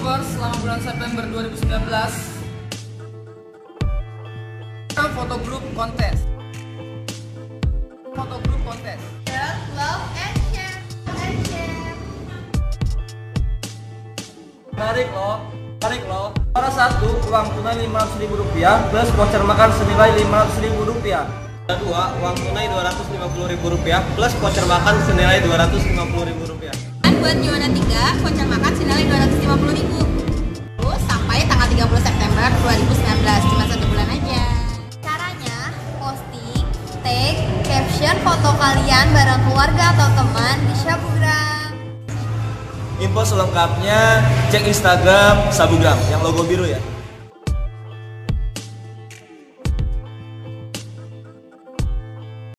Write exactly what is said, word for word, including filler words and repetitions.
Followers selama bulan September dua ribu sembilan belas. Foto grup kontes. Foto grup kontes. Share, love, and share, and share. Tarik loh, tarik loh. Para satu, uang tunai lima ratus ribu rupiah plus voucher makan senilai lima ratus ribu rupiah. Kedua, uang tunai dua ratus lima puluh ribu rupiah plus voucher makan senilai dua ratus lima puluh ribu rupiah. Dan buat juara tiga, voucher makan senilai dua ratus lima puluh ribu. Terus sampai tanggal tiga puluh September dua ribu sembilan belas, cuma satu bulan aja. Caranya, posting, tag, caption foto kalian bareng keluarga atau teman di Sabugram. Info selengkapnya cek Instagram Sabugram yang logo biru ya.